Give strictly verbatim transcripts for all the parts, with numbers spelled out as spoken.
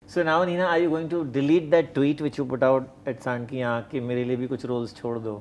So now, Neena, are you going to delete that tweet which you put out at Saand ki aankh कि मेरे लिए भी कुछ roles छोड़ दो?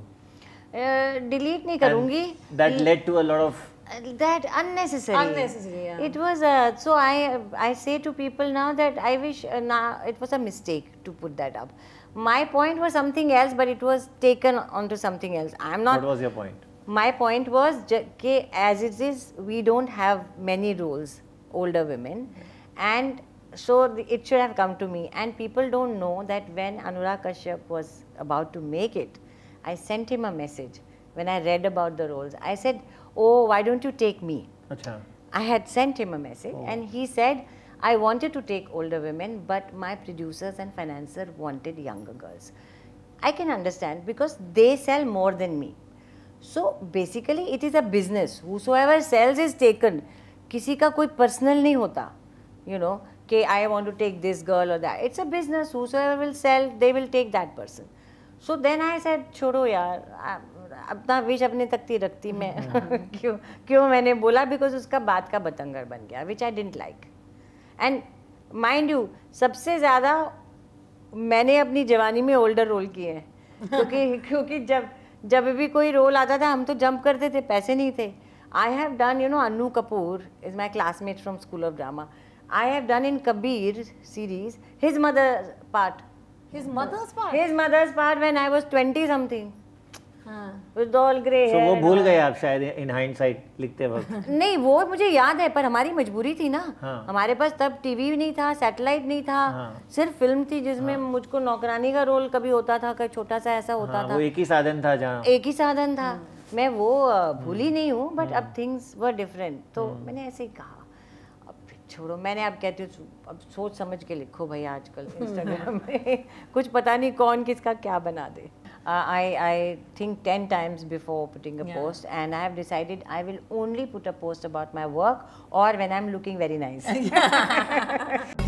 Delete नहीं करूँगी. That led to a lot of that unnecessary. Unnecessary, yeah. It was uh, so I I say to people now that I wish uh, now it was a mistake to put that up. My point was something else, but it was taken onto something else. I am not. What was your point? My point was that as it is, we don't have many roles, older women, and so it should have come to me. And people don't know that when Anurag Kashyap was about to make it, I sent him a message when I read about the roles. I said, oh, why don't you take me? Achha. I had sent him a message, oh. and he said, I wanted to take older women, but my producers and financier wanted younger girls. I can understand because they sell more than me. So basically it is a business. Whosoever sells is taken. किसी का कोई personal नहीं होता. You know, कि I want to take this girl or that. It's a business. Whosoever will sell, they will take that person. So then I said, छोड़ो यार, अपना wish अपने तक ही रखती मैं. क्यों क्यों मैंने बोला because उसका बात का बतंगड़ बन गया, which I didn't like. And mind you, सबसे ज़्यादा मैंने अपनी जवानी में older role किए हैं. क्योंकि क्योंकि जब जब भी कोई रोल आता था हम तो जंप करते थे, पैसे नहीं थे. I have done, you know, Annu Kapoor is my classmate from School of Drama. I have done in Kabir series his mother's part. His mother's part? His mother's part when I was twenty something. हाँ. With all grey so hair. वो भूल गए आप शायद in hindsight लिखते वक्त. नहीं वो मुझे याद है पर हमारी मजबूरी थी ना. हाँ. हमारे पास तब टीवी नहीं था, सैटेलाइट नहीं था. हाँ. सिर्फ फिल्म थी जिसमें हाँ. मुझको नौकरानी का रोल कभी होता था, कभी छोटा सा ऐसा होता हाँ, था. वो एक ही साधन था जहाँ. एक ही साधन था. मैं वो भूली नहीं हूँ बट अब थिंग्स वर डिफरेंट. तो मैंने ऐसे ही कहा अब छोड़ो. मैंने अब कहती हूँ अब सोच समझ के लिखो भाई. आजकल इंस्टाग्राम में कुछ पता नहीं कौन किसका क्या बना दे. Uh, I, I think ten times before putting a yeah. post, and I have decided I will only put a post about my work or when I'm looking very nice.